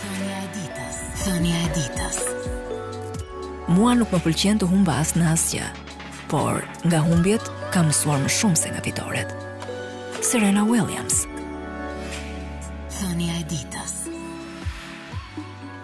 Thënia e ditës. Thënia e ditës. Mua nuk më pëlqen të humbas në asgjë, por nga humbjet kam mësuar më shumë se nga fitoret. Serena Williams. Thënia e ditës.